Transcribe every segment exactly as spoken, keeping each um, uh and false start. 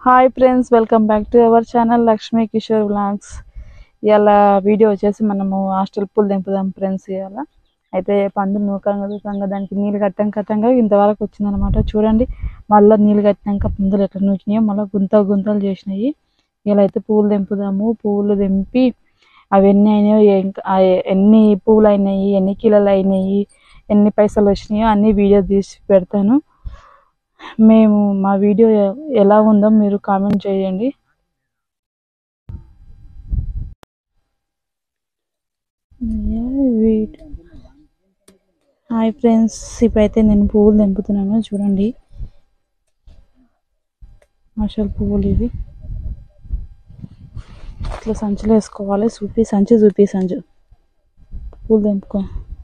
Hi friends, welcome back to our channel Lakshmi Kishore vlogs. ఇలా video వచ్చేసి మనము హాస్టల్ పూలు దింపుదాం ఫ్రెండ్స్. ఇవాళ అయితే పందులు నూకంగా నూకంగా దానికి నీళ్ళు కట్టం కట్టంగా ఇంతవరకు వచ్చిందనమాట. చూడండి, మళ్ళీ నీళ్ళు కట్టినాక పందులు ఎట్లా నూకినాయో మళ్ళీ గుంత గుంతలు చేసినాయి. ఇలా అయితే పూలు దింపుదాము. పూలు దింపి అవి ఎన్ని అయినాయో, ఎన్ని పూలు అయినాయి, ఎన్ని కిలోలు అయినాయి, ఎన్ని పైసలు వచ్చినాయో అన్ని వీడియో తీసి పెడతాను. మేము మా వీడియో ఎలా ఉందో మీరు కామెంట్ చేయండి. హాయ్ ఫ్రెండ్స్, ఇప్పుడైతే నేను పువ్వులు తెంపుతున్నాను. చూడండి, మషల్ పువ్వులు ఇవి. ఇట్లా సంచులు వేసుకోవాలి. చూపి సంచి చూపి సంచు పువ్వులు తెంపుకో.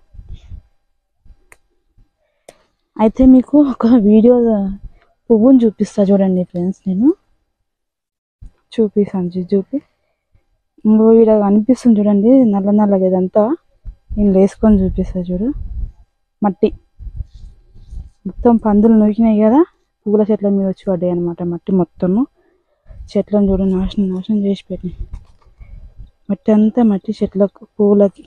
అయితే మీకు ఒక వీడియో పువ్వుని చూపిస్తా చూడండి ఫ్రెండ్స్. నేను చూపి సంచి చూపి వీడ అనిపిస్తుంది చూడండి, నల్ల నల్లగా ఇదంతా నేను వేసుకొని చూపిస్తా చూడు. మట్టి మొత్తం పందులు నూకినాయి కదా, పూల చెట్ల మీద వచ్చి పడ్డాయి అనమాట. మట్టి మొత్తము చెట్లను చూడ నాశనం నాశనం చేసి పెట్టినాయి. మట్టి అంతా మట్టి చెట్లకు పూలకి.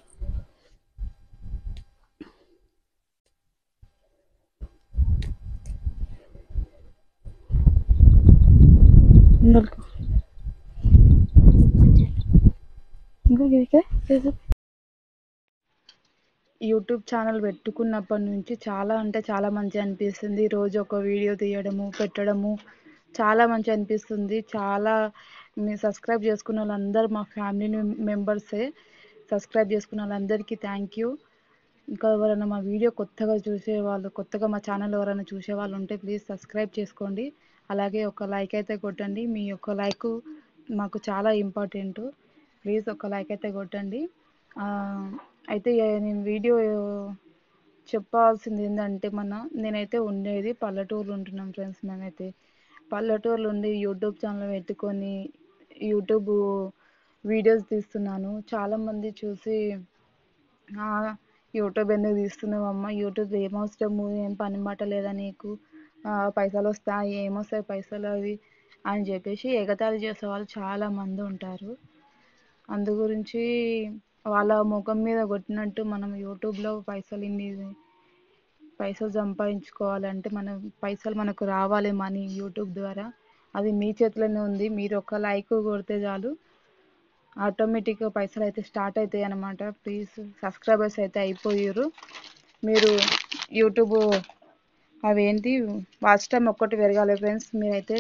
యూట్యూబ్ ఛానల్ పెట్టుకున్నప్పటి నుంచి చాలా అంటే చాలా మంచి అనిపిస్తుంది. రోజు ఒక వీడియో తీయడము పెట్టడము చాలా మంచి అనిపిస్తుంది. చాలా మీ సబ్స్క్రైబ్ చేసుకున్న వాళ్ళందరూ మా ఫ్యామిలీ మెంబర్సే. సబ్స్క్రైబ్ చేసుకున్న వాళ్ళందరికీ థ్యాంక్ యూ. ఇంకా ఎవరైనా మా వీడియో కొత్తగా చూసే వాళ్ళు, కొత్తగా మా ఛానల్ ఎవరైనా చూసే వాళ్ళు ఉంటే ప్లీజ్ సబ్స్క్రైబ్ చేసుకోండి. అలాగే ఒక లైక్ అయితే కొట్టండి. మీ యొక్క లైక్ మాకు చాలా ఇంపార్టెంట్. ప్లీజ్ ఒక లైక్ అయితే కొట్టండి. అయితే నేను వీడియో చెప్పాల్సింది ఏంటంటే, మన నేనైతే ఉండేది పల్లెటూరులో ఉంటున్నాం ఫ్రెండ్స్. మేమైతే పల్లెటూరులో ఉండి యూట్యూబ్ ఛానల్ పెట్టుకొని యూట్యూబ్ వీడియోస్ తీస్తున్నాను. చాలామంది చూసి యూట్యూబ్ ఎందుకు తీస్తున్నావు అమ్మ, యూట్యూబ్ ఏమవసరము, ఏం పని మాట లేదా నీకు, పైసలు వస్తాయి, ఏమొస్తాయి పైసలు అవి అని చెప్పేసి ఎగతాళి చేసే వాళ్ళు చాలామంది ఉంటారు. అందు గురించి వాళ్ళ ముఖం మీద కొట్టినట్టు మనం యూట్యూబ్లో పైసలు ఇన్ని పైసలు సంపాదించుకోవాలంటే మనం పైసలు మనకు రావాలి, మనీ యూట్యూబ్ ద్వారా. అది మీ చేతిలోనే ఉంది. మీరు ఒక లైక్ కొడితే చాలు, ఆటోమేటిక్గా పైసలు అయితే స్టార్ట్ అవుతాయి అన్నమాట. ప్లీజ్ సబ్స్క్రైబర్స్ అయితే అయిపోయారు. మీరు యూట్యూబ్ అవేంటి వాచ్ టైం ఒక్కటి పెరగాలి ఫ్రెండ్స్. మీరైతే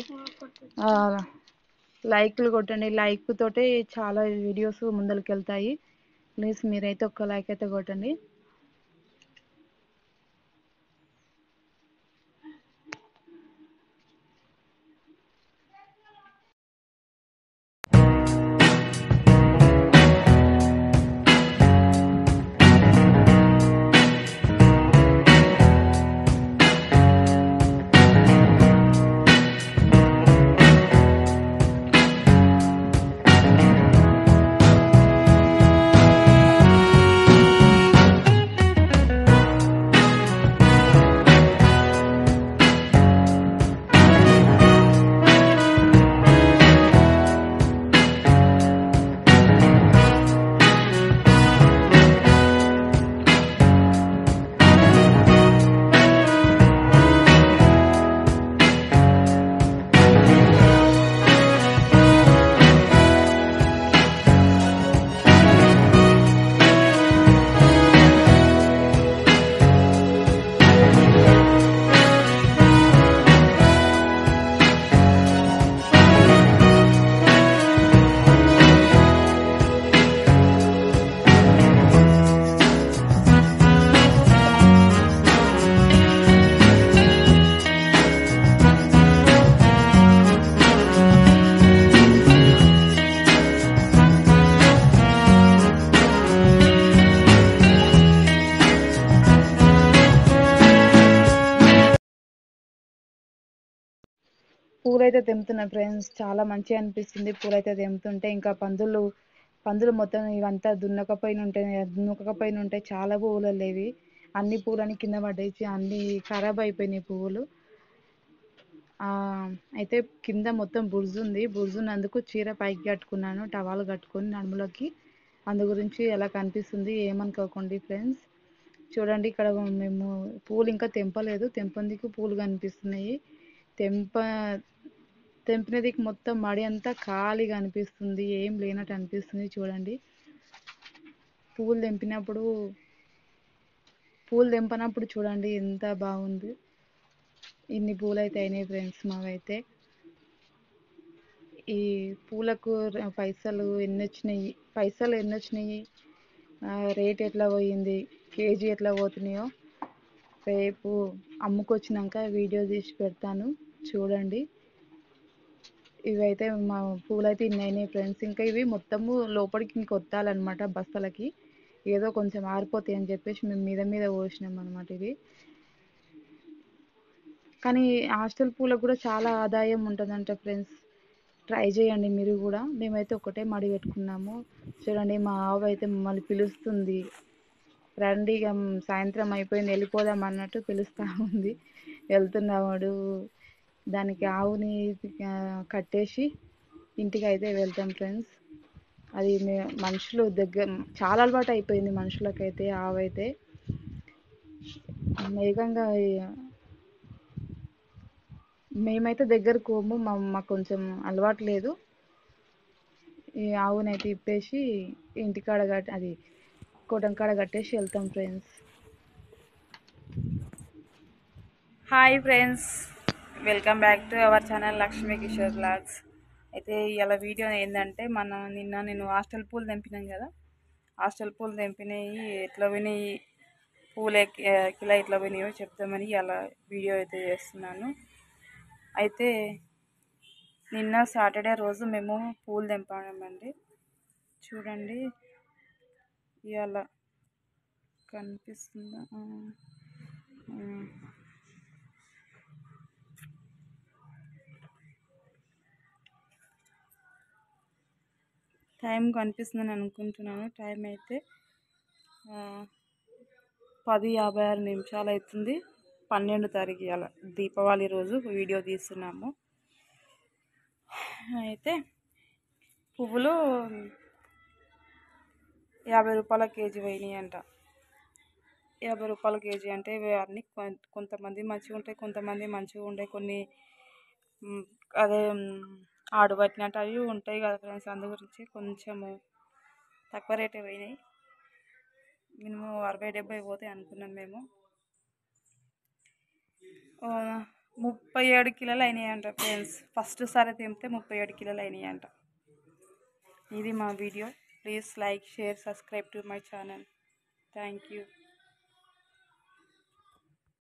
లైక్లు కొట్టండి. లైక్ తోటే చాలా వీడియోస్ ముందరికి వెళ్తాయి. ప్లీజ్ మీరైతే ఒక్క లైక్ అయితే కొట్టండి. పూలైతే తెంపుతున్నా ఫ్రెండ్స్. చాలా మంచిగా అనిపిస్తుంది పూలైతే తెంపుతుంటే. ఇంకా పందులు పందులు మొత్తం ఇవంతా దున్నకపోయిన ఉంటాయి దున్నకపోయిన ఉంటాయి చాలా పువ్వులు లేవి. అన్ని పూలని కింద పడేసి అన్ని ఖరాబ్ అయిపోయినాయి పువ్వులు. అయితే కింద మొత్తం బుర్జు ఉంది. బుర్జు ఉన్నందుకు చీర పైకి కట్టుకున్నాను, టవాలు కట్టుకొని నడుములోకి. అందు గురించి ఎలా కనిపిస్తుంది ఏమనుకోకండి ఫ్రెండ్స్. చూడండి ఇక్కడ మేము పూలు ఇంకా తెంపలేదు, తెంపందుకు పూలు కనిపిస్తున్నాయి. తెంప తెంపినదికి మొత్తం మడి అంతా ఖాళీగా అనిపిస్తుంది, ఏం లేనట్టు అనిపిస్తుంది. చూడండి పూలు తెంపినప్పుడు పూలు తెంపనప్పుడు చూడండి ఎంత బాగుంది. ఇన్ని పూలు అయితే అయినాయి ఫ్రెండ్స్ మావైతే. ఈ పూలకు పైసలు ఎన్ని వచ్చినాయి, పైసలు ఎన్ని వచ్చినాయి, రేట్ ఎట్లా పోయింది, కేజీ ఎట్లా పోతున్నాయో రేపు అమ్ముకొచ్చినాక వీడియో తీసి పెడతాను చూడండి. ఇవైతే మా పూలైతే ఇన్ని అయినాయి ఫ్రెండ్స్. ఇంకా ఇవి మొత్తము లోపలికి ఇంక కొత్తాలన్నమాట బస్తలకి. ఏదో కొంచెం ఆరిపోతాయి అని చెప్పేసి మేము మీద మీద పోసినాం అనమాట ఇది. కానీ హాస్టల్ పూలకు కూడా చాలా ఆదాయం ఉంటుందంట ఫ్రెండ్స్, ట్రై చేయండి మీరు కూడా. మేమైతే ఒకటే మడి పెట్టుకున్నాము. చూడండి మా ఆవు అయితే మమ్మల్ని పిలుస్తుంది, రండి ఇక సాయంత్రం అయిపోయింది వెళ్ళిపోదాం అన్నట్టు పిలుస్తూ ఉంది. వెళ్తున్నాడు, దానికి ఆవుని కట్టేసి ఇంటికి అయితే వెళ్తాం ఫ్రెండ్స్. అది మే మనుషులు దగ్గర చాలా అలవాటు అయిపోయింది మనుషులకైతే ఆవు అయితే. వేగంగా మేమైతే దగ్గరకు పోము, మా మాకు కొంచెం అలవాటు లేదు. ఈ ఆవునైతే ఇప్పేసి ఇంటికాడ కట్టి అది కోటం కాడ కట్టేసి వెళ్తాం friends. Hi friends, welcome back to our channel Lakshmi Kishore blogs. అయితే ఇలా వీడియో ఏంటంటే, మనం నిన్న నేను హాస్టల్ పూలు తెంపినాం కదా, హాస్టల్ పూలు తెంపినాయి ఎట్లా పోయినాయి, పూలు కిలో ఎట్లా పోయినాయో చెప్తామని ఇలా వీడియో అయితే చేస్తున్నాను. అయితే నిన్న సాటర్డే రోజు మేము పూలు తెంపామండి. చూడండి ఇలా కనిపిస్తుందా, టైం కనిపిస్తుందని అనుకుంటున్నాను. టైం అయితే పది యాభై ఆరు నిమిషాలు అవుతుంది. పన్నెండు తారీఖు అలా దీపావళి రోజు వీడియో తీస్తున్నాము. అయితే పువ్వులు యాభై రూపాయల కేజీ పోయినాయి అంట. యాభై రూపాయల కేజీ అంటే అన్నీ కొంతమంది మంచిగా ఉంటాయి, కొంతమంది మంచిగా ఉండే, కొన్ని అదే ఆడు పట్టినట్టు అవి ఉంటాయి కదా ఫ్రెండ్స్. అందు గురించి కొంచెము తక్కువ రేటే పోయినాయి. మినిమం అరవై డెబ్బై పోతాయి అనుకున్నాం మేము. ముప్పై ఏడు కిలోలు అయినాయి అంట ఫ్రెండ్స్. ఫస్ట్ సారి తెంపితే ముప్పై ఏడు కిలోలు అయినాయి అంట. ఇది మా video. Please like, share, subscribe to my channel. Thank you.